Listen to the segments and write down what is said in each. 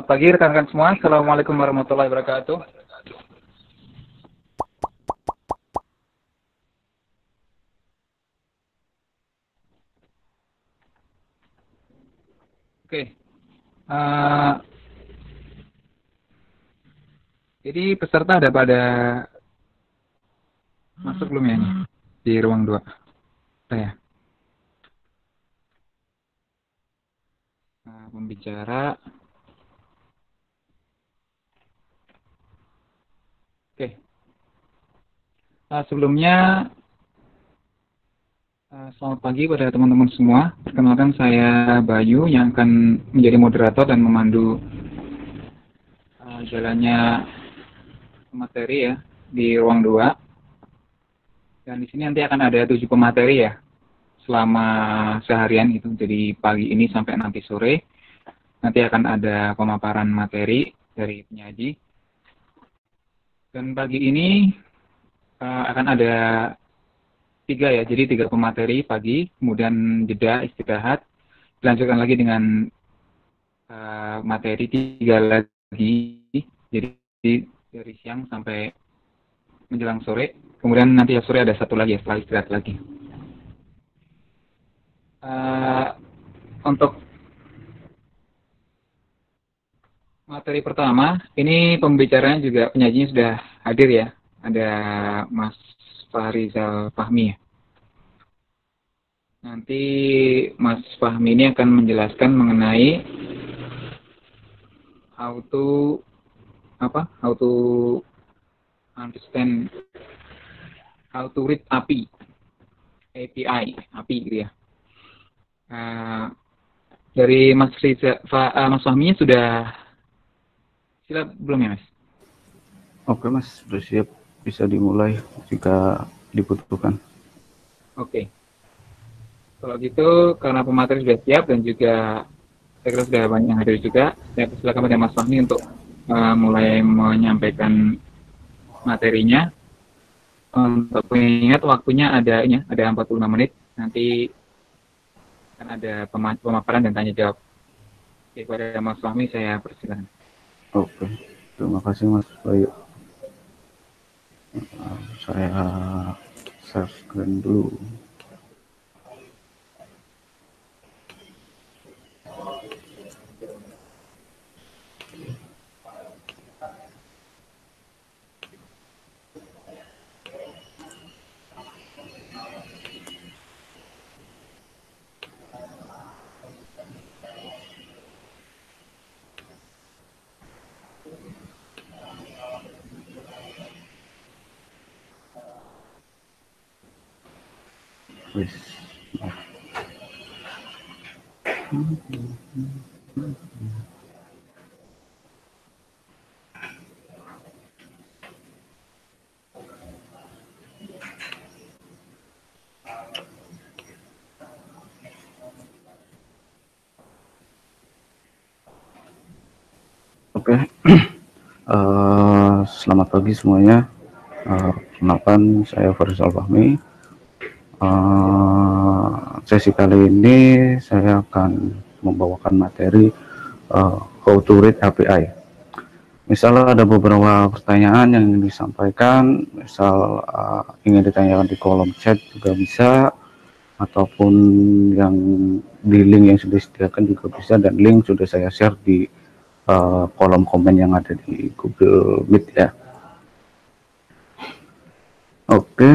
pagi rekan-rekan semua. Assalamualaikum warahmatullahi wabarakatuh. Oke. Uh, jadi peserta ada pada masuk belum ya nih di ruang 2? Saya. Pembicara. Oke. Sebelumnya selamat pagi pada teman-teman semua. Perkenalkan saya Bayu yang akan menjadi moderator dan memandu jalannya materi ya di ruang 2. Dan di sini nanti akan ada 7 pemateri ya selama seharian itu. Jadi pagi ini sampai nanti sore nanti akan ada pemaparan materi dari penyaji. Dan pagi ini akan ada 3 ya, jadi 3 pemateri pagi, kemudian jeda istirahat, dilanjutkan lagi dengan materi 3 lagi, jadi dari siang sampai menjelang sore, kemudian nanti sore ada 1 lagi ya, setelah istirahat lagi. Untuk materi pertama, ini pembicaranya juga penyajinya sudah hadir ya, ada Mas Fahrizal Fahmi ya. Nanti Mas Fahmi ini akan menjelaskan mengenai how to understand, how to read API gitu ya. Dari Mas Fahmi sudah siap belum ya Mas? Oke Mas, sudah siap, bisa dimulai jika dibutuhkan. Oke. Kalau gitu, karena pemateri sudah siap dan juga saya kira sudah banyak yang hadir juga, saya persilakan pada Mas Fahmi untuk mulai menyampaikan materinya. Untuk mengingat waktunya ada 45 menit, nanti akan ada pemaparan dan tanya jawab. Oke, kepada Mas Fahmi saya persilakan. Oke, terima kasih Mas Bayu. Saya share screen dulu. Oke, selamat pagi semuanya. Kenalkan saya Fahrizal Fahmi. Sesi kali ini saya akan membawakan materi how to read API. Misalnya ada beberapa pertanyaan yang ingin disampaikan, misal ingin ditanyakan di kolom chat juga bisa, ataupun yang di link yang sudah disediakan juga bisa, dan link sudah saya share di kolom komen yang ada di Google Meet ya. Oke.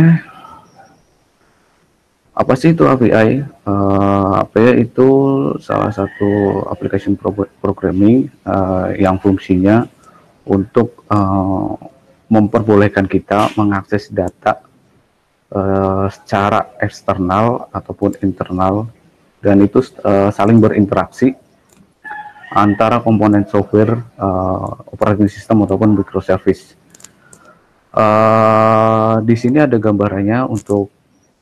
Apa sih itu API? API itu salah satu application programming yang fungsinya untuk memperbolehkan kita mengakses data secara eksternal ataupun internal, dan itu saling berinteraksi antara komponen software, operating system ataupun microservice. Di sini ada gambarannya untuk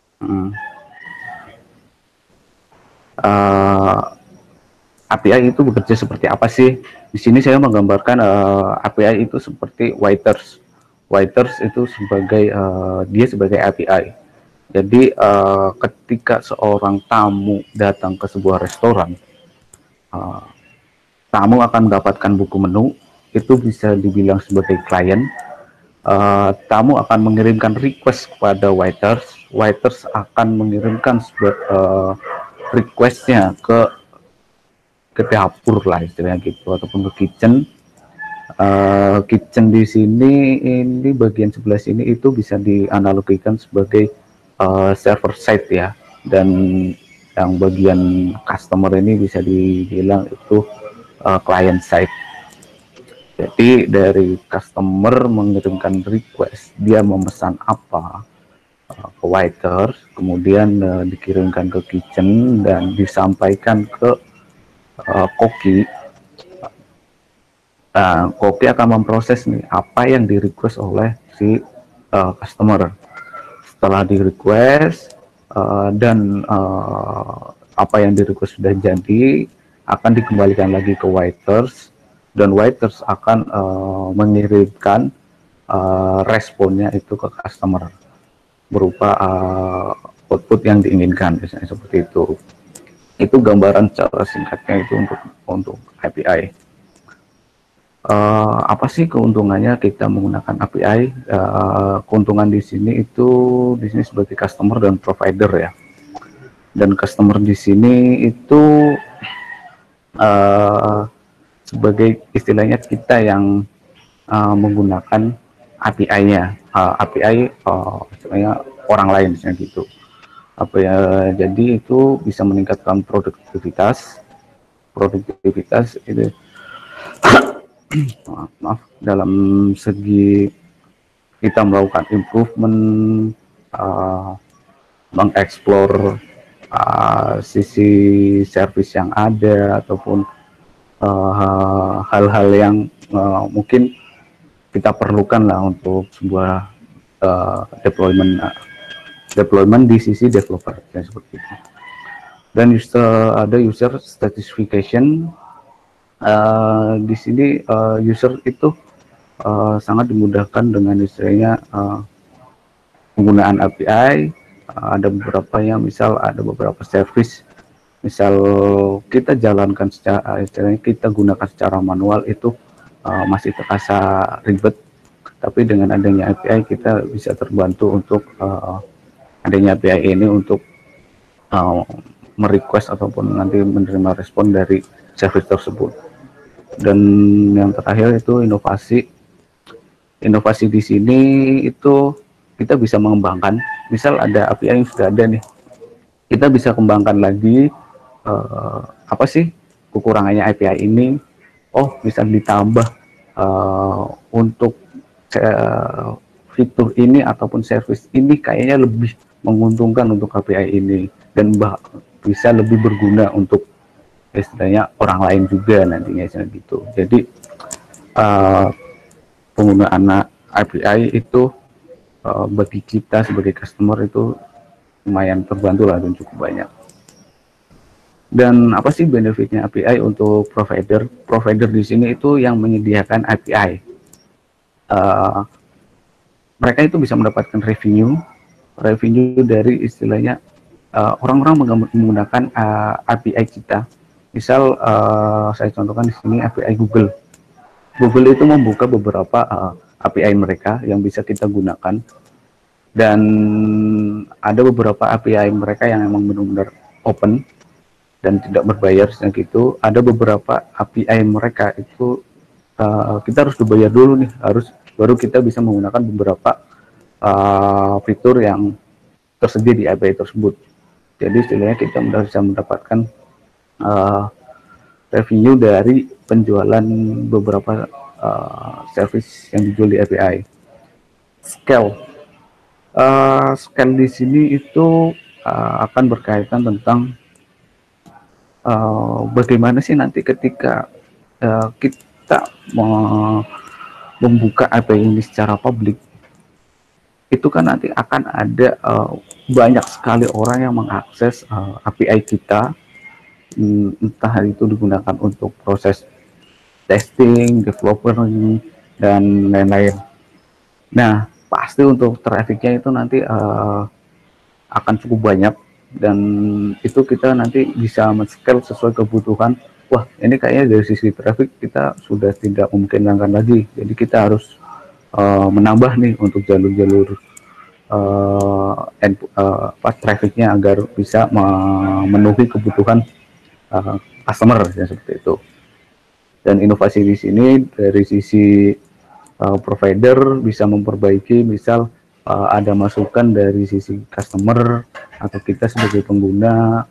API itu bekerja seperti apa sih? Di sini saya menggambarkan API itu seperti waiters. Waiters itu sebagai dia sebagai API. Jadi ketika seorang tamu datang ke sebuah restoran, tamu akan mendapatkan buku menu, itu bisa dibilang sebagai klien. Tamu akan mengirimkan request kepada waiters, waiters akan mengirimkan requestnya ke dapur lah istilahnya gitu, ataupun ke kitchen. Kitchen di sini, ini bagian sebelah sini itu bisa dianalogikan sebagai server side ya, dan yang bagian customer ini bisa dibilang itu client side. Jadi dari customer mengirimkan request, dia memesan apa ke waiter, kemudian dikirimkan ke kitchen dan disampaikan ke koki. Koki akan memproses nih apa yang di request oleh si customer. Setelah di request dan apa yang di request sudah jadi, akan dikembalikan lagi ke waiters, dan waiters akan mengirimkan responnya itu ke customer berupa output yang diinginkan, misalnya seperti itu. Itu gambaran cara singkatnya itu untuk API. Apa sih keuntungannya kita menggunakan API? Keuntungan di sini sebagai customer dan provider ya. Dan customer di sini itu sebagai istilahnya kita yang menggunakan API-nya. API istilahnya orang lain misalnya gitu. Jadi itu bisa meningkatkan produktivitas itu maaf, dalam segi kita melakukan improvement, mengeksplor sisi service yang ada, ataupun hal-hal yang mungkin kita perlukan lah untuk sebuah deployment di sisi developer ya, seperti itu. Dan ada user satisfaction. Di sini user itu sangat dimudahkan dengan istilahnya penggunaan API. Ada beberapa service, misal kita jalankan secara istilahnya kita gunakan secara manual itu masih terasa ribet, tapi dengan adanya API kita bisa terbantu untuk adanya API ini untuk merequest ataupun nanti menerima respon dari service tersebut. Dan yang terakhir itu inovasi di sini itu kita bisa mengembangkan. Misal ada API yang sudah ada nih, kita bisa kembangkan lagi apa sih kekurangannya API ini. Oh, bisa ditambah untuk fitur ini ataupun service ini kayaknya lebih menguntungkan untuk API ini, dan bisa lebih berguna untuk istilahnya orang lain juga nantinya gitu. Jadi penggunaan API itu bagi kita sebagai customer itu lumayan terbantu lah dan cukup banyak. Dan apa sih benefitnya API untuk provider? Provider di sini itu yang menyediakan API. Mereka itu bisa mendapatkan revenue dari istilahnya orang-orang menggunakan API kita. Misal saya contohkan di sini API Google. Google itu membuka beberapa API mereka yang bisa kita gunakan, dan ada beberapa API mereka yang memang benar-benar open dan tidak berbayar gitu. Ada beberapa API mereka itu kita harus berbayar dulu nih, baru kita bisa menggunakan beberapa fitur yang tersedia di API tersebut. Jadi istilahnya kita bisa mendapatkan revenue dari penjualan beberapa service yang dijual di API. Scale di sini itu akan berkaitan tentang bagaimana sih nanti ketika kita membuka API ini secara publik, itu kan nanti akan ada banyak sekali orang yang mengakses API kita, entah itu digunakan untuk proses testing, developer, dan lain-lain. Nah, pasti untuk trafficnya itu nanti akan cukup banyak, dan itu kita nanti bisa men-scale sesuai kebutuhan wah ini kayaknya dari sisi traffic kita sudah tidak memungkinkan lagi, jadi kita harus menambah nih untuk jalur-jalur trafficnya agar bisa memenuhi kebutuhan customer ya, seperti itu. Dan inovasi di sini dari sisi provider bisa memperbaiki, misal ada masukan dari sisi customer atau kita sebagai pengguna,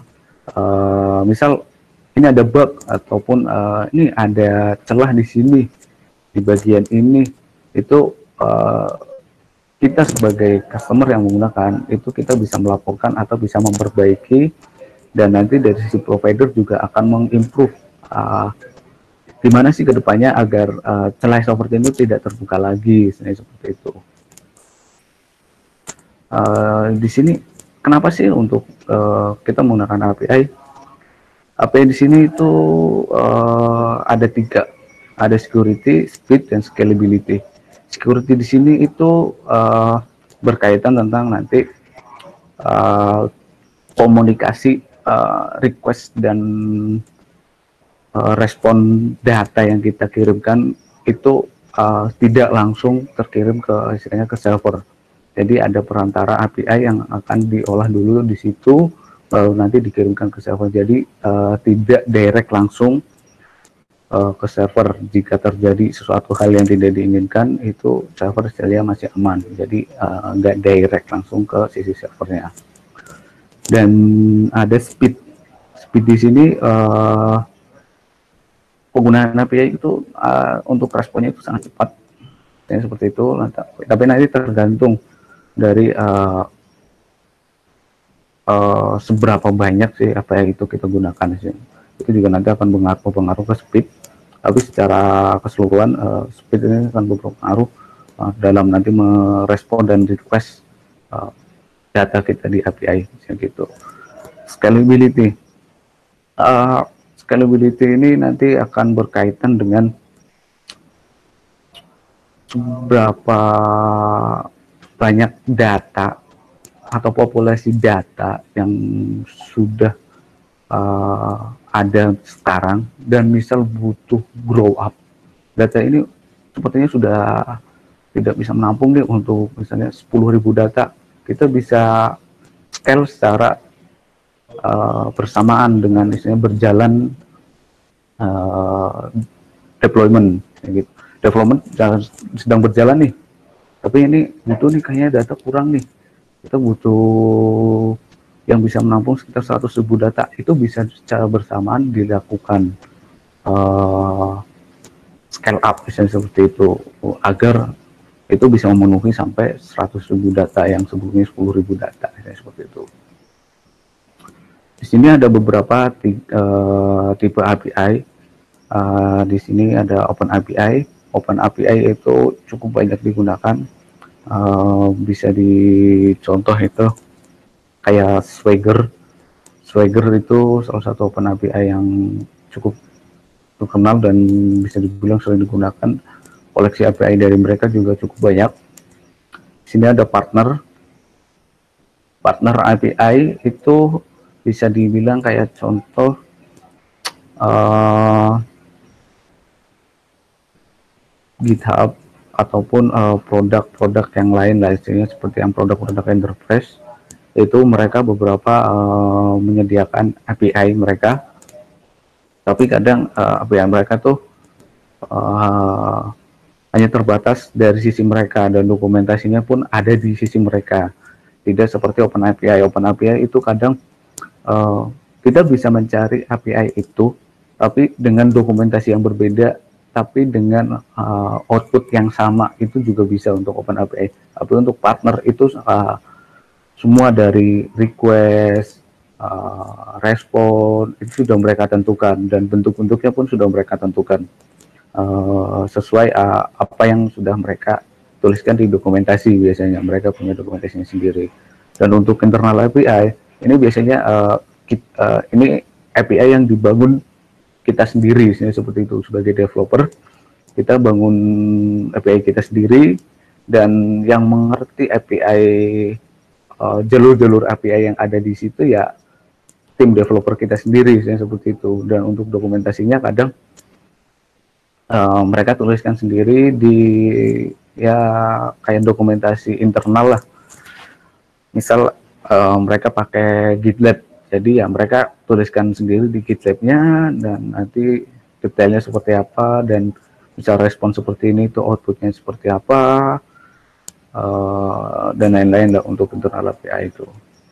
misal ini ada bug ataupun ini ada celah di sini di bagian ini, itu kita sebagai customer yang menggunakan itu kita bisa melaporkan atau bisa memperbaiki, dan nanti dari sisi provider juga akan mengimprove gimana sih kedepannya agar celah seperti itu tidak terbuka lagi, seperti itu. Di sini kenapa sih untuk kita menggunakan API? API di sini itu ada 3, ada security, speed, dan scalability. Security di sini itu berkaitan tentang nanti komunikasi request dan respon data yang kita kirimkan itu tidak langsung terkirim ke istilahnya ke server. Jadi ada perantara API yang akan diolah dulu di situ, baru nanti dikirimkan ke server. Jadi tidak direct langsung ke server. Jika terjadi sesuatu hal yang tidak diinginkan, itu server istilahnya masih aman. Jadi nggak direct langsung ke sisi servernya. Dan ada speed. Speed di sini penggunaan API itu untuk responnya itu sangat cepat, ya, seperti itu. Tapi nanti tergantung dari seberapa banyak sih API itu kita gunakan sih. Itu juga nanti akan berpengaruh ke speed. Tapi secara keseluruhan speed ini akan berpengaruh dalam nanti merespon dan request data kita di API, gitu. Scalability. Scalability ini nanti akan berkaitan dengan berapa banyak data atau populasi data yang sudah ada sekarang, dan misal butuh grow up. Data ini sepertinya sudah tidak bisa menampung nih untuk misalnya 10.000 data. Kita bisa scale secara bersamaan dengan misalnya berjalan deployment, gitu. Development sedang berjalan nih, tapi ini butuh nih kayaknya data kurang nih, kita butuh yang bisa menampung sekitar 100.000 data. Itu bisa secara bersamaan dilakukan scale up misalnya seperti itu, agar itu bisa memenuhi sampai 100.000 data yang sebelumnya 10.000 data, misalnya seperti itu. Di sini ada beberapa tipe API. Di sini ada Open API. Open API itu cukup banyak digunakan. Bisa dicontoh itu kayak Swagger. Swagger itu salah satu Open API yang cukup terkenal dan bisa dibilang sering digunakan. Koleksi API dari mereka juga cukup banyak. Di sini ada partner. Partner API itu bisa dibilang kayak contoh GitHub ataupun produk-produk yang lain lah, istilahnya seperti yang produk-produk enterprise, itu mereka beberapa menyediakan API mereka, tapi kadang API mereka tuh hanya terbatas dari sisi mereka, dan dokumentasinya pun ada di sisi mereka, tidak seperti Open API. Open API itu kadang kita bisa mencari API itu, tapi dengan dokumentasi yang berbeda, tapi dengan output yang sama, itu juga bisa untuk Open API. Tapi untuk partner itu semua dari request, respon, itu sudah mereka tentukan, dan bentuk-bentuknya pun sudah mereka tentukan sesuai apa yang sudah mereka tuliskan di dokumentasi. Biasanya mereka punya dokumentasinya sendiri. Dan untuk internal API ini biasanya ini API yang dibangun kita sendiri, seperti itu. Sebagai developer, kita bangun API kita sendiri, dan yang mengerti API jalur-jalur API yang ada di situ ya tim developer kita sendiri seperti itu. Dan untuk dokumentasinya kadang mereka tuliskan sendiri di ya kayak dokumentasi internal lah. Misal mereka pakai GitLab, jadi ya mereka tuliskan sendiri di GitLab-nya dan nanti detailnya seperti apa dan misal respon seperti ini itu outputnya seperti apa dan lain-lain lah untuk internal API itu.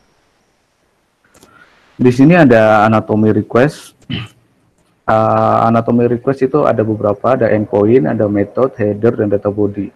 Di sini ada anatomy request. Anatomy request itu ada beberapa, ada endpoint, ada method, header, dan data body.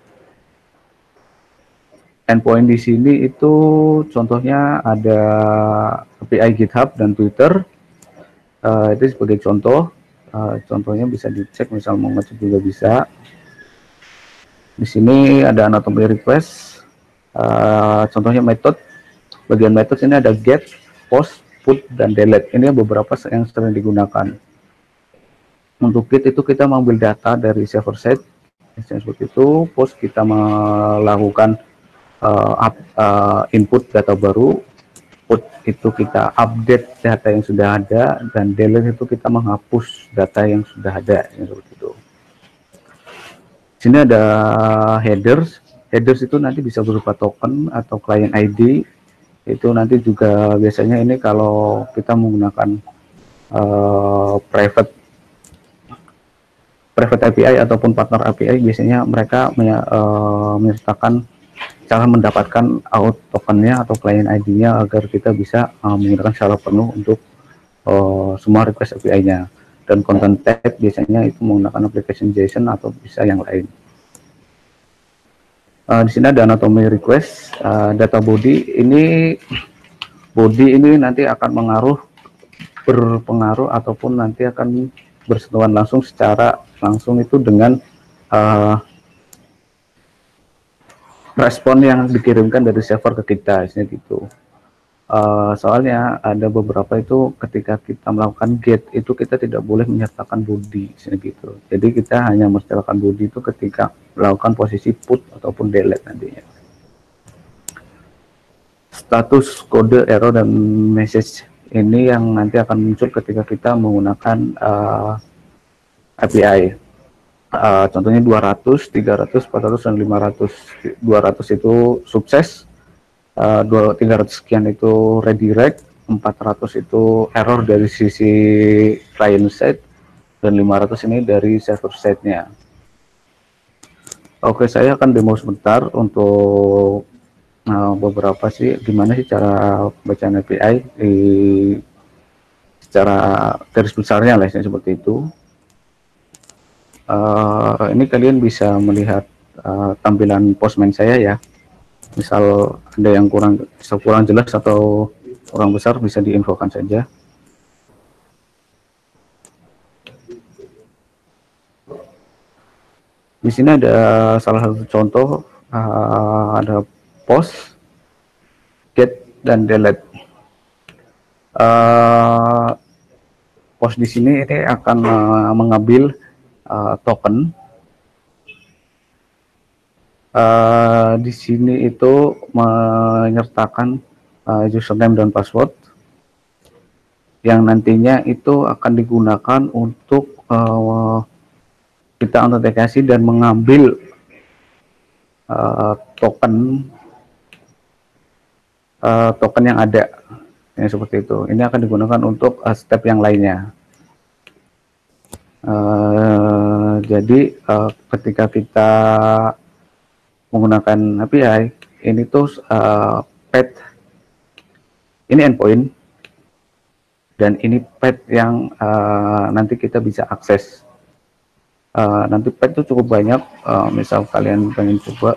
Endpoint di sini itu contohnya ada API GitHub dan Twitter. Itu sebagai contoh. Contohnya bisa dicek, misal mau ngecek juga bisa. Di sini ada anatomy request. Contohnya method. Bagian method ini ada get, post, put, dan delete. Ini beberapa yang sering digunakan. Untuk get itu kita mengambil data dari server side, seperti itu. Post kita melakukan input data baru. Put itu kita update data yang sudah ada, dan delete itu kita menghapus data yang sudah ada, seperti itu. Sini ada headers. Headers itu nanti bisa berupa token atau client ID. Itu nanti juga biasanya ini kalau kita menggunakan private API ataupun partner API, biasanya mereka menyertakan cara mendapatkan out tokennya atau client ID-nya agar kita bisa menggunakan secara penuh untuk semua request API-nya. Dan content tag biasanya itu menggunakan application JSON atau bisa yang lain. Di sini ada anatomy request, data body. Body ini nanti akan berpengaruh ataupun nanti akan bersentuhan langsung secara langsung itu dengan respon yang dikirimkan dari server ke kita, gitu. Soalnya ada beberapa itu ketika kita melakukan get itu kita tidak boleh menyertakan body, gitu. Jadi kita hanya menyertakan body itu ketika melakukan posisi put ataupun delete nantinya. Status, kode, error, dan message ini yang nanti akan muncul ketika kita menggunakan API. Contohnya 200, 300, 400, dan 500. 200 itu sukses, 300 sekian itu redirect, 400 itu error dari sisi client side, dan 500 ini dari server side-nya. Oke, saya akan demo sebentar untuk beberapa sih gimana sih cara bacaan API secara garis besarnya lah seperti itu. Ini kalian bisa melihat tampilan Postman saya ya. Misal ada yang kurang jelas atau kurang besar bisa diinfokan saja. Di sini ada salah satu contoh, ada post, get, dan delete. Post di sini ini akan mengambil token. Di sini itu menyertakan username dan password yang nantinya itu akan digunakan untuk kita autentikasi dan mengambil token yang ada, ya, seperti itu. Ini akan digunakan untuk step yang lainnya. Jadi ketika kita menggunakan API ini tuh path ini endpoint dan ini path yang nanti kita bisa akses. Nanti path itu cukup banyak, misal kalian pengen coba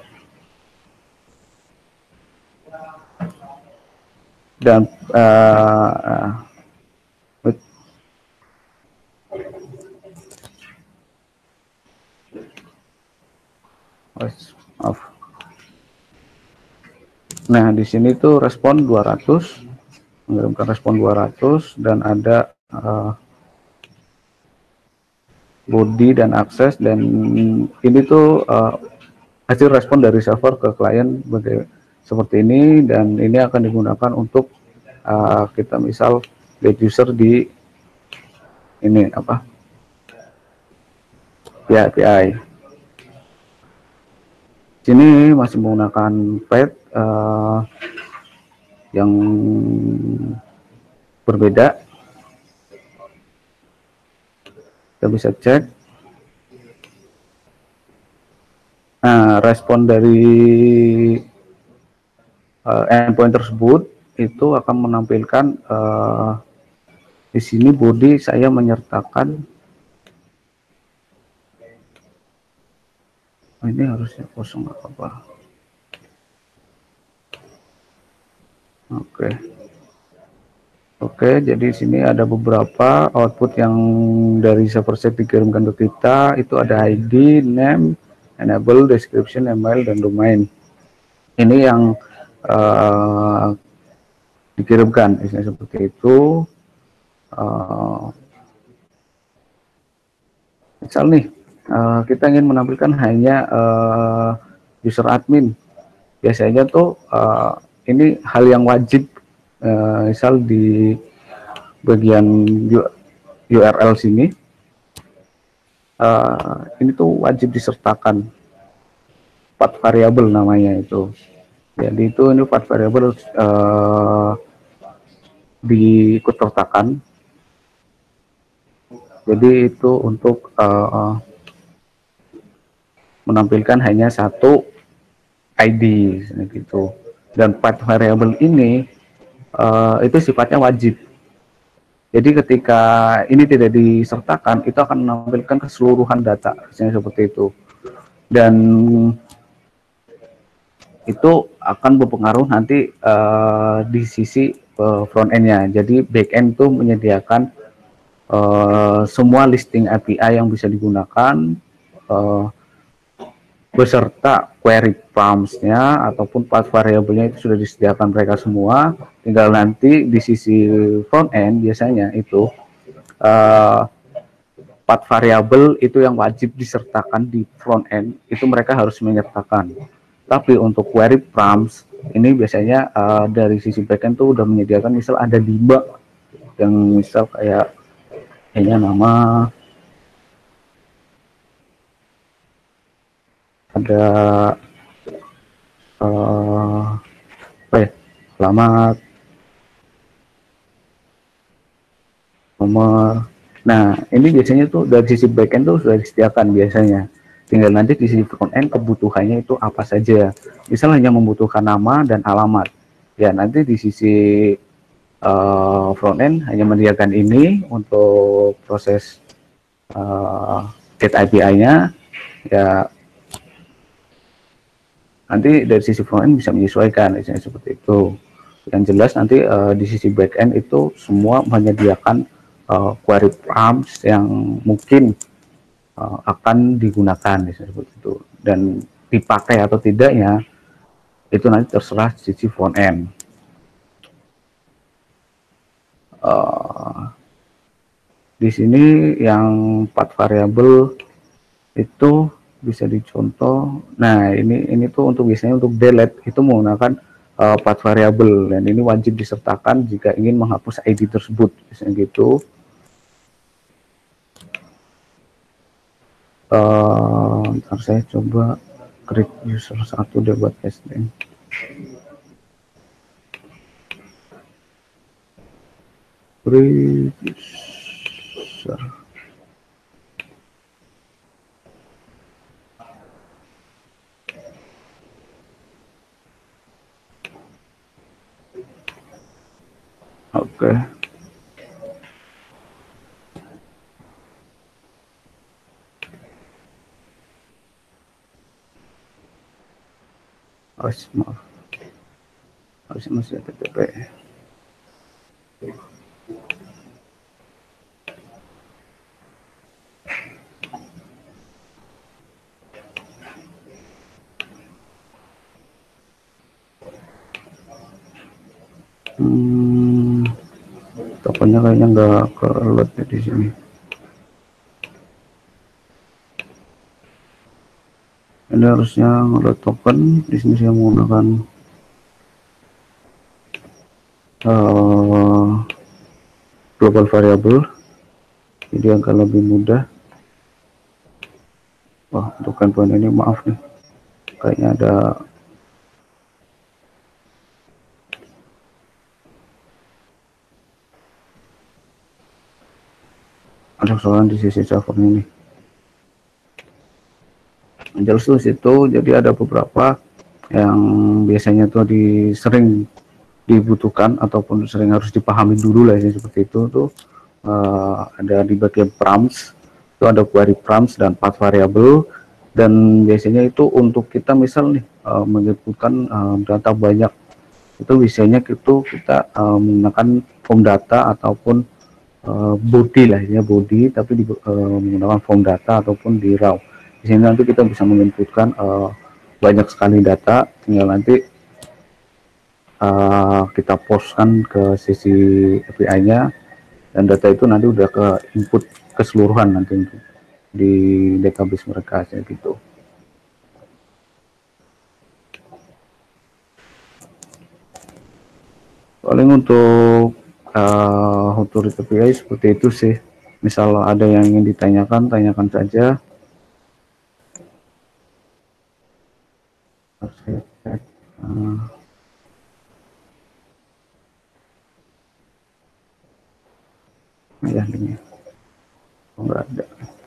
dan maaf. Nah, di sini tuh respon 200, mengirimkan respon 200 dan ada body dan akses, dan ini tuh hasil respon dari server ke klien seperti ini, dan ini akan digunakan untuk kita misal get user di ini apa API. Sini masih menggunakan path yang berbeda. Kita bisa cek. Nah, respon dari endpoint tersebut itu akan menampilkan di sini body saya menyertakan ini harusnya kosong apa. Oke, jadi di sini ada beberapa output yang dari server side dikirimkan ke kita. Itu ada ID, name, enable, description, email, dan domain. Ini yang dikirimkan, misalnya seperti itu. Misal nih, kita ingin menampilkan hanya user admin. Biasanya tuh ini hal yang wajib, misal di bagian URL sini, ini tuh wajib disertakan path variable namanya itu. Jadi itu ini path variable diikut sertakan. Jadi itu untuk menampilkan hanya satu ID gitu. Dan path variable ini itu sifatnya wajib. Jadi ketika ini tidak disertakan, itu akan menampilkan keseluruhan data, misalnya seperti itu. Dan itu akan berpengaruh nanti di sisi front end-nya. Jadi back end itu menyediakan semua listing API yang bisa digunakan beserta query prompts-nya ataupun path variable-nya itu sudah disediakan mereka semua. Tinggal nanti di sisi front end biasanya itu path variable itu yang wajib disertakan di front end, itu mereka harus menyertakan. Tapi untuk query prompts ini biasanya dari sisi backend tuh udah menyediakan, misal ada 5 yang misal kayaknya nama ada alamat, nomor. Nah, ini biasanya tuh dari sisi backend tuh sudah disediakan biasanya. Tinggal nanti di sisi front end kebutuhannya itu apa saja. Misal hanya membutuhkan nama dan alamat. Ya, nanti di sisi front end hanya menyediakan ini untuk proses get API-nya. Ya, nanti dari sisi front end bisa menyesuaikan, misalnya seperti itu. Yang jelas nanti di sisi back end itu semua menyediakan query prompts yang mungkin akan digunakan, misalnya seperti itu. Dan dipakai atau tidaknya itu nanti terserah sisi front end. Di sini yang path variable itu bisa dicontoh. Nah, ini tuh untuk biasanya untuk delete itu menggunakan path variable, dan ini wajib disertakan jika ingin menghapus ID tersebut, misalnya gitu. Ntar saya coba create user 1 deh buat testing. Create user. Oke. Maaf. Harusnya masih ada TP. Tokennya kayaknya nggak ke load ya di sini. Ini harusnya ngeload token. Di sini saya menggunakan global variable, jadi agak lebih mudah. Wah, untuk handphone ini maaf nih, kayaknya ada kesalahan di sisi server ini. Jelas itu, jadi ada beberapa yang biasanya tuh sering dibutuhkan ataupun sering harus dipahami dulu lah ya, seperti itu tuh. Ada di bagian params itu ada query params dan path variable, dan biasanya itu untuk kita misal nih menyebutkan data banyak, itu biasanya kita menggunakan form data ataupun body lah ya, body, tapi menggunakan form data ataupun di raw. Di sini nanti kita bisa menginputkan banyak sekali data, tinggal nanti kita postkan ke sisi API-nya, dan data itu nanti udah ke input keseluruhan nanti untuk di database mereka kayak gitu. Paling untuk how to read API seperti itu sih. Misal ada yang ingin ditanyakan, tanyakan saja. Ya ini enggak ada.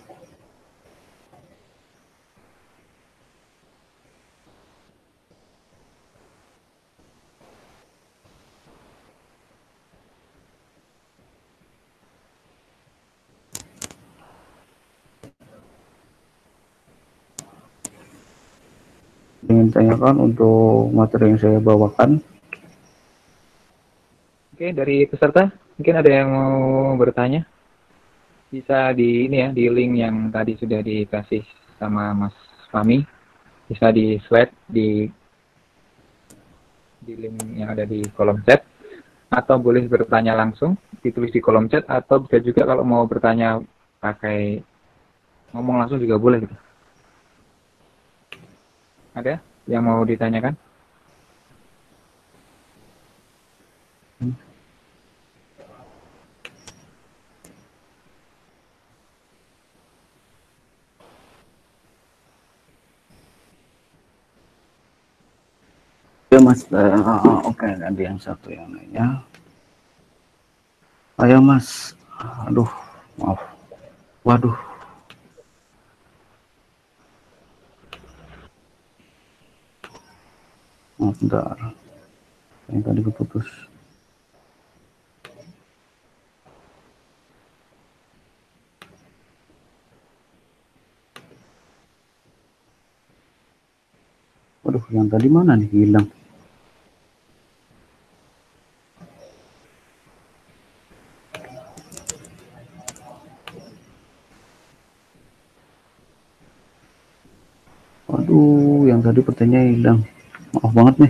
Ingin tanyakan untuk materi yang saya bawakan. Oke, dari peserta mungkin ada yang mau bertanya, bisa di ini ya, di link yang tadi sudah dikasih sama Mas Fahmi, bisa di slide di link yang ada di kolom chat, atau boleh bertanya langsung ditulis di kolom chat, atau bisa juga kalau mau bertanya pakai ngomong langsung juga boleh gitu. Ada yang mau ditanyakan? Ya Mas, oke, ada yang satu yang nanya. Ayo Mas, aduh, maaf, waduh, maaf, bentar, yang tadi keputus. Waduh, yang tadi mana nih hilang? Waduh, yang tadi pertanyaan hilang. Maaf banget nih.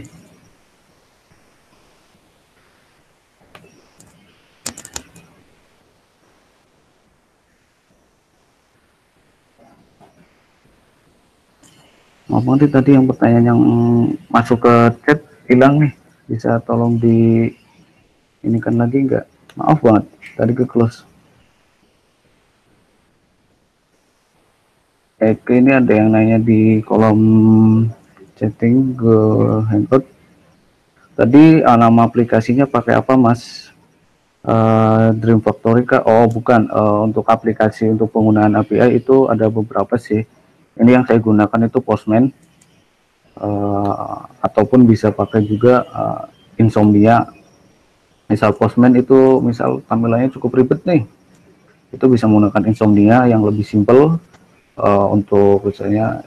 Maaf banget nih, tadi yang pertanyaan yang masuk ke chat hilang nih. Bisa tolong di inikan lagi nggak? Maaf banget, tadi ke close. Ini ada yang nanya di kolom chatting ke Hangout. Tadi nama aplikasinya pakai apa Mas? Dream Factory kah? Oh bukan, untuk aplikasi untuk penggunaan API itu ada beberapa sih. Ini yang saya gunakan itu Postman, ataupun bisa pakai juga Insomnia. Misal Postman itu misal tampilannya cukup ribet nih, itu bisa menggunakan Insomnia yang lebih simple untuk misalnya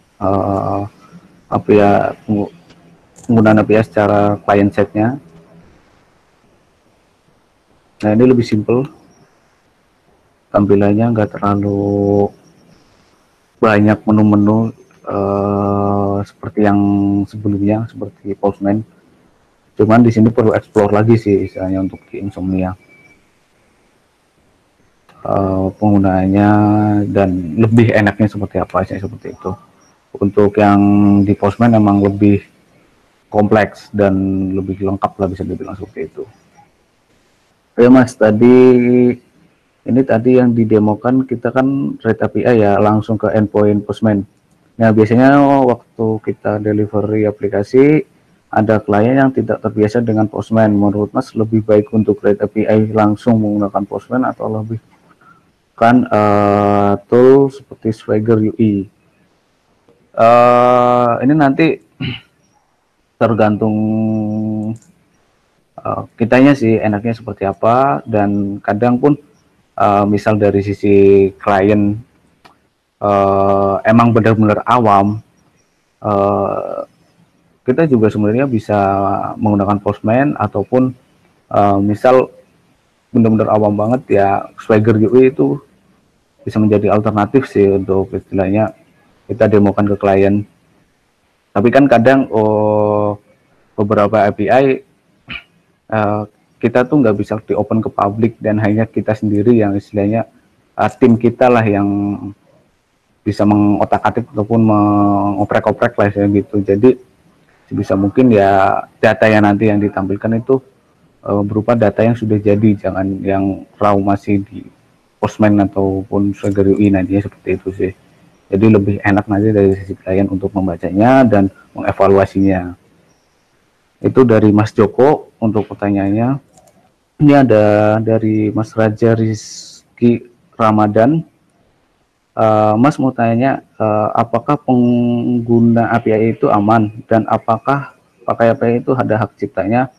API, penggunaan API secara client side-nya. Nah ini lebih simple, tampilannya nggak terlalu banyak menu-menu seperti yang sebelumnya seperti Postman. Cuman di sini perlu explore lagi sih istilahnya untuk di Insomnia penggunaannya dan lebih enaknya seperti apa sih, seperti itu. Untuk yang di Postman memang lebih kompleks dan lebih lengkap lah bisa dibilang seperti itu. Ya Mas, tadi yang didemokan kita kan REST API ya, langsung ke endpoint Postman. Nah, biasanya waktu kita delivery aplikasi, ada klien yang tidak terbiasa dengan Postman. Menurut Mas, lebih baik untuk REST API langsung menggunakan Postman atau lebih kan tool seperti Swagger UI? Ini nanti tergantung kitanya sih enaknya seperti apa, dan kadang pun misal dari sisi klien emang benar-benar awam, uh, kita juga sebenarnya bisa menggunakan Postman, ataupun misal benar-benar awam banget ya, Swagger UI itu bisa menjadi alternatif sih untuk istilahnya kita demokan ke klien. Tapi kan kadang beberapa API kita tuh nggak bisa di open ke publik, dan hanya kita sendiri yang istilahnya tim kita lah yang bisa mengotak-atik ataupun mengoprek-oprek lah gitu. Jadi sebisa mungkin ya data yang nanti yang ditampilkan itu berupa data yang sudah jadi, jangan yang raw masih di Postman ataupun Swagger UI nantinya, seperti itu sih. Jadi lebih enak nanti dari sisi klien untuk membacanya dan mengevaluasinya. Itu dari Mas Joko untuk pertanyaannya. Ini ada dari Mas Raja Rizky Ramadan. Mas mau tanya, apakah pengguna API itu aman, dan apakah pakai API itu ada hak ciptanya?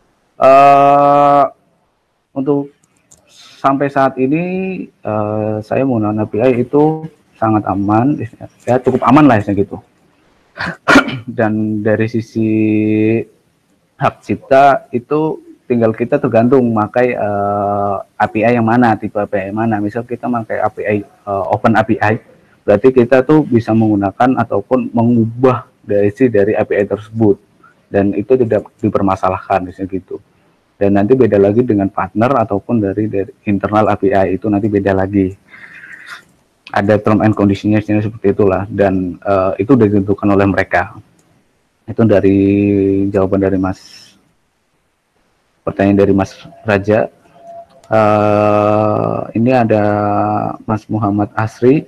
Untuk sampai saat ini saya menggunakan API itu sangat aman, ya cukup aman lah gitu. Dan dari sisi hak cipta itu tinggal kita tergantung pakai API yang mana, tipe API yang mana. Misal kita pakai API Open API, berarti kita tuh bisa menggunakan ataupun mengubah dari API tersebut, dan itu tidak dipermasalahkan gitu. Dan nanti beda lagi dengan partner ataupun dari internal API, itu nanti beda lagi. Ada term and conditionnya seperti itulah, dan itu sudah ditentukan oleh mereka. Itu dari jawaban dari pertanyaan dari Mas Raja. Ini ada Mas Muhammad Asri.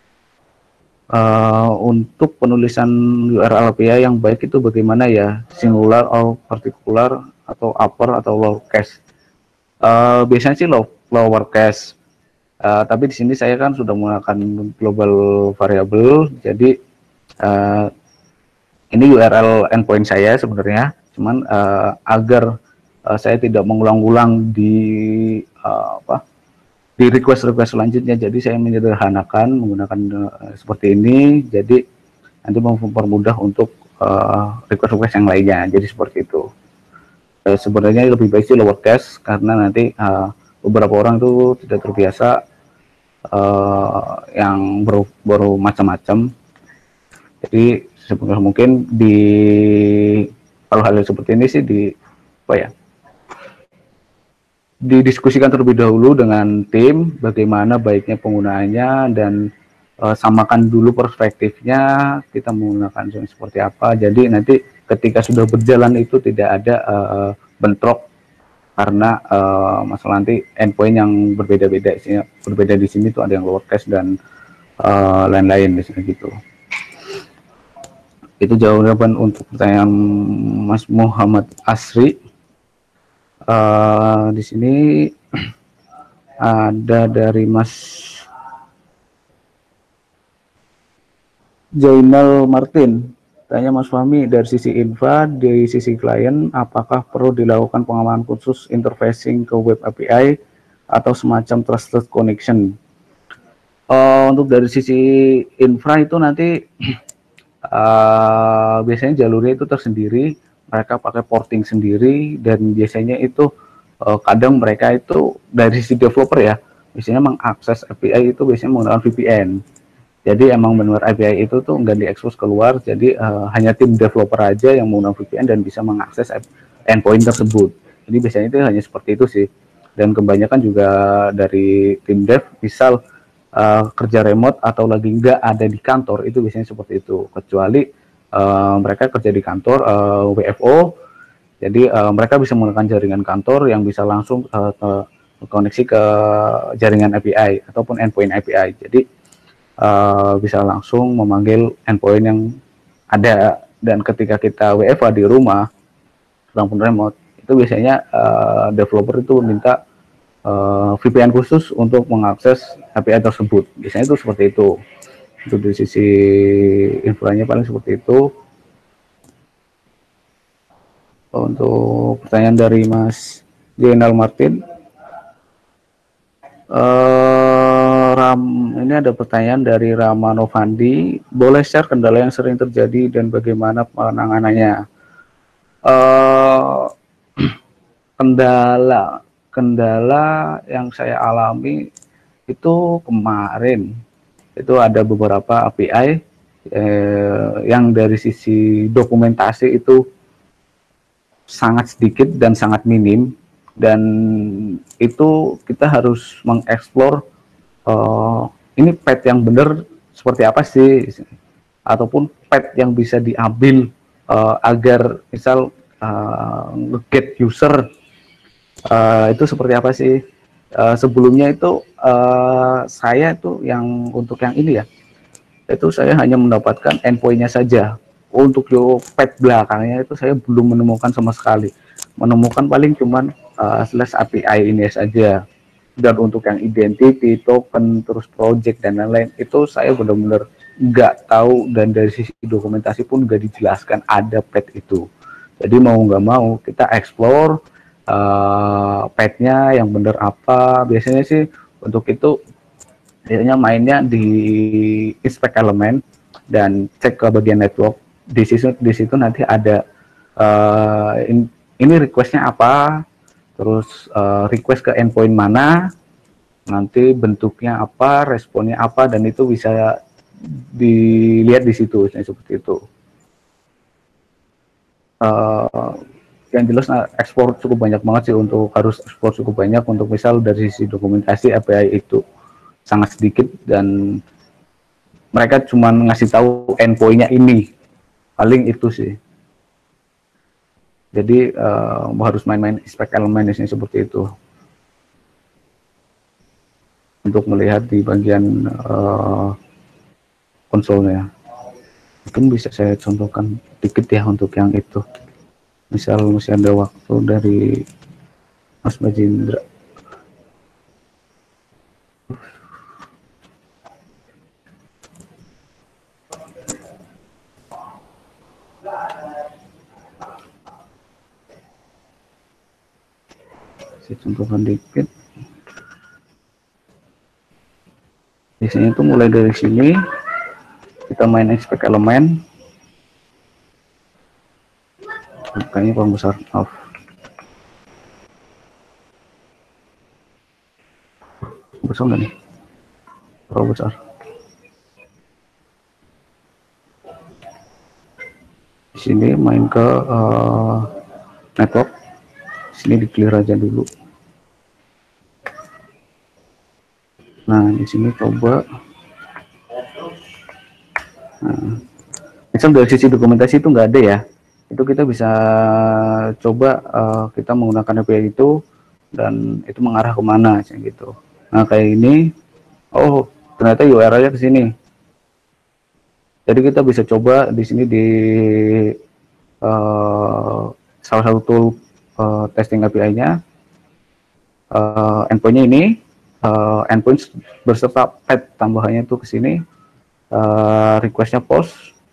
Untuk penulisan URL API yang baik itu bagaimana ya? Singular atau partikular atau upper atau lowercase? Biasanya sih lowercase. Tapi di sini saya kan sudah menggunakan global variable, jadi ini URL endpoint saya sebenarnya, cuman agar saya tidak mengulang-ulang di request selanjutnya, jadi saya menyederhanakan menggunakan seperti ini, jadi nanti mempermudah untuk request yang lainnya, jadi seperti itu. Sebenarnya lebih baik sih lowercase, karena nanti beberapa orang itu tidak terbiasa yang baru macam-macam, jadi sebenarnya mungkin kalau hal seperti ini sih didiskusikan terlebih dahulu dengan tim bagaimana baiknya penggunaannya, dan samakan dulu perspektifnya, kita menggunakan seperti apa, jadi nanti ketika sudah berjalan itu tidak ada bentrok karena masalah nanti endpoint yang berbeda-beda. Berbeda di sini tuh ada yang lowercase dan lain-lain misalnya gitu. Itu jawaban untuk pertanyaan Mas Muhammad Asri. Di sini ada dari Mas Jainal Martin. Tanya Mas Fahmi, dari sisi infra, dari sisi klien, apakah perlu dilakukan pengamanan khusus interfacing ke web API atau semacam trusted connection? Untuk dari sisi infra itu nanti biasanya jalurnya itu tersendiri, mereka pakai porting sendiri, dan biasanya itu kadang mereka itu dari sisi developer ya, biasanya mengakses API itu biasanya menggunakan VPN. Jadi emang benar API itu tuh nggak diekspos keluar, jadi hanya tim developer aja yang menggunakan VPN dan bisa mengakses endpoint tersebut. Jadi biasanya itu hanya seperti itu sih. Dan kebanyakan juga dari tim dev, misal kerja remote atau lagi nggak ada di kantor, itu biasanya seperti itu. Kecuali mereka kerja di kantor WFO, Jadi mereka bisa menggunakan jaringan kantor yang bisa langsung koneksi ke jaringan API ataupun endpoint API. Jadi bisa langsung memanggil endpoint yang ada, dan ketika kita WFH di rumah ataupun remote, itu biasanya developer itu meminta VPN khusus untuk mengakses API tersebut. Biasanya itu seperti itu. Itu dari sisi infonya paling seperti itu. Untuk pertanyaan dari Mas Jenal Martin, ini ada pertanyaan dari Rama Novandi. Boleh share kendala yang sering terjadi dan bagaimana penanganannya? Kendala yang saya alami itu kemarin itu ada beberapa API yang dari sisi dokumentasi itu sangat sedikit dan sangat minim, dan itu kita harus mengeksplor ini path yang benar seperti apa sih, ataupun path yang bisa diambil agar misal get user itu seperti apa sih. Sebelumnya itu saya tuh yang untuk yang ini ya, itu saya hanya mendapatkan endpoint-nya saja. Untuk path belakangnya itu saya belum menemukan sama sekali. Menemukan paling cuman slash API ini saja. Dan untuk yang identity, token, terus project dan lain-lain, itu saya benar-benar nggak tahu, dan dari sisi dokumentasi pun nggak dijelaskan ada path itu. Jadi mau nggak mau kita explore path-nya yang benar apa. Biasanya sih untuk itu biasanya mainnya di inspect element dan cek ke bagian network. Di situ nanti ada ini requestnya apa, terus request ke endpoint mana, nanti bentuknya apa, responnya apa, dan itu bisa dilihat di situ seperti itu. Yang jelas ekspor cukup banyak banget sih, untuk harus ekspor cukup banyak untuk misal dari sisi dokumentasi API itu sangat sedikit, dan mereka cuma ngasih tahu endpoint-nya ini, paling itu sih. Jadi harus main-main spek elemen seperti itu untuk melihat di bagian konsolnya. Mungkin bisa saya contohkan dikit ya untuk yang itu. Misal masih ada waktu dari Mas Majindra. Saya contohkan dikit. Biasanya itu mulai dari sini kita main spek elemen. Kayaknya kurang besar, maaf. Besar nggak nih? Terlalu besar. Di sini main ke network. Sini di clear aja dulu. Nah, di sini coba. Nah, misal dari sisi dokumentasi itu nggak ada ya. Itu kita bisa coba kita menggunakan API itu, dan itu mengarah kemana gitu. Nah, kayak ini, oh ternyata URL-nya ke sini. Jadi kita bisa coba di sini di salah satu tool testing API-nya, endpoint-nya ini, endpoint berserta path tambahannya itu ke sini, request-nya post,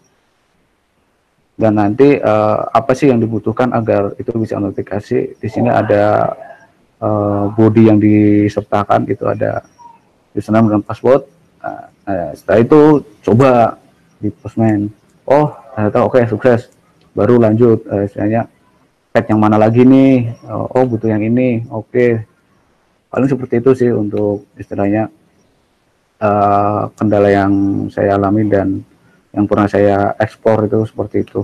dan nanti apa sih yang dibutuhkan agar itu bisa notifikasi. Di sini ada body yang disertakan, itu ada username dan password. Setelah itu coba di postman, oh ternyata oke, sukses, baru lanjut istilahnya path yang mana lagi nih, oh butuh yang ini, oke. Paling seperti itu sih untuk istilahnya kendala yang saya alami dan yang pernah saya ekspor itu seperti itu.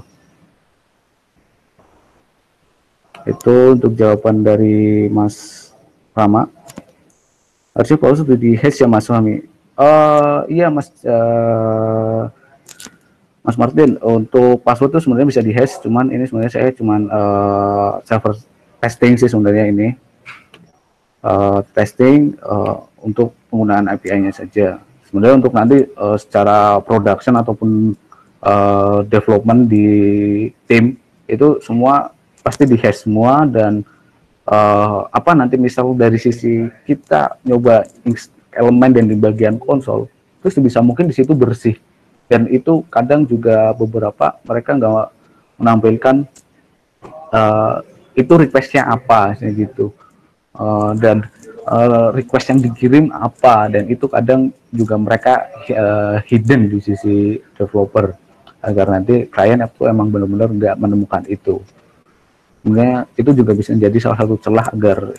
Itu untuk jawaban dari Mas Rama. Harusnya Paul sudah di hash ya Mas Suami. Iya Mas Mas Martin, untuk password itu sebenarnya bisa di-hash, cuman ini sebenarnya saya cuman server testing sih sebenarnya ini. Testing untuk penggunaan API-nya saja. Sebenarnya untuk nanti secara production ataupun development di tim itu semua pasti di-hash semua, dan apa nanti misal dari sisi kita nyoba elemen dan di bagian konsol, terus bisa mungkin di situ bersih, dan itu kadang juga beberapa mereka nggak menampilkan itu requestnya apa gitu, dan request yang dikirim apa, dan itu kadang juga mereka hidden di sisi developer agar nanti klien itu emang benar-benar nggak menemukan itu. Sebenarnya itu juga bisa menjadi salah satu celah agar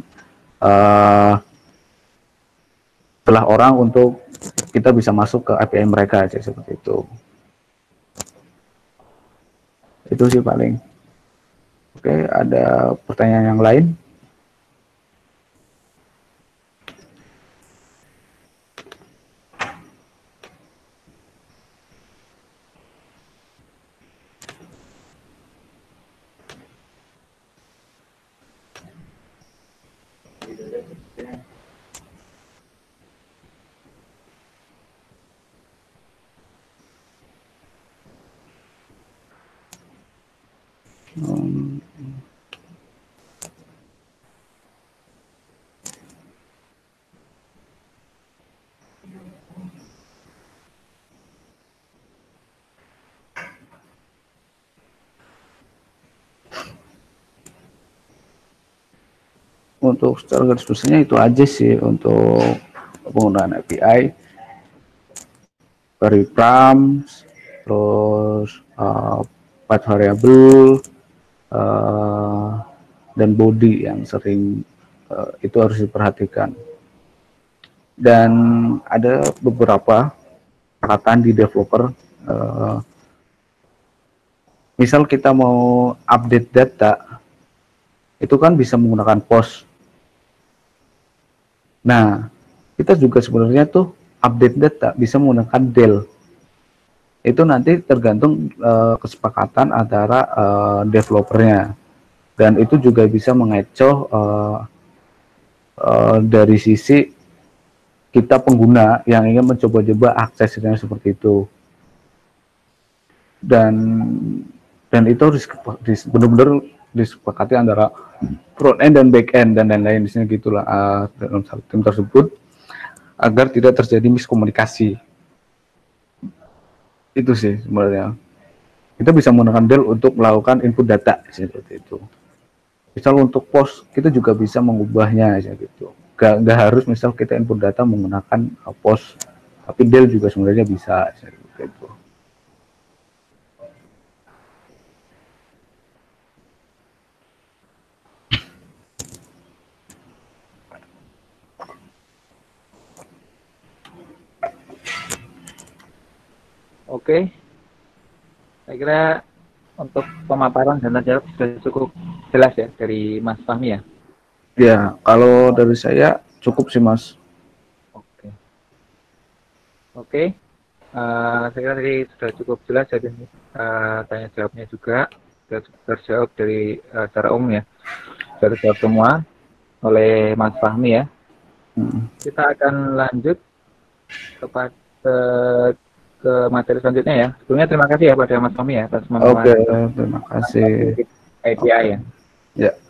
celah orang untuk kita bisa masuk ke API mereka aja seperti itu. Itu sih paling. Oke, ada pertanyaan yang lain? Untuk secara garis besarnya itu aja sih untuk penggunaan API, query prompts, terus path variable, dan body yang sering itu harus diperhatikan. Dan ada beberapa perkataan di developer, misal kita mau update data, itu kan bisa menggunakan post. Nah, kita juga sebenarnya tuh update data bisa menggunakan del. Itu nanti tergantung kesepakatan antara developernya, dan itu juga bisa mengecoh dari sisi kita pengguna yang ingin mencoba-coba aksesnya seperti itu. Dan itu harus benar-benar disepakati antara front end dan back end dan lain-lain di sini gitulah dalam tim tersebut, agar tidak terjadi miskomunikasi. Itu sih sebenarnya. Kita bisa menggunakan del untuk melakukan input data seperti itu. Misal untuk post kita juga bisa mengubahnya aja gitu. Gak harus misal kita input data menggunakan post, tapi del juga sebenarnya bisa seperti itu. Oke, saya kira untuk pemaparan dan jawab sudah cukup jelas ya dari Mas Fahmi ya. Ya, kalau dari saya cukup sih Mas. Oke, oke. Saya kira tadi sudah cukup jelas, jadi tanya jawabnya juga sudah terjawab dari secara umum ya, sudah terjawab semua oleh Mas Fahmi ya. Kita akan lanjut kepada ke materi selanjutnya ya. Sebelumnya terima kasih ya pada Mas Fahmi ya atas Oke, terima kasih. API ya. Ya.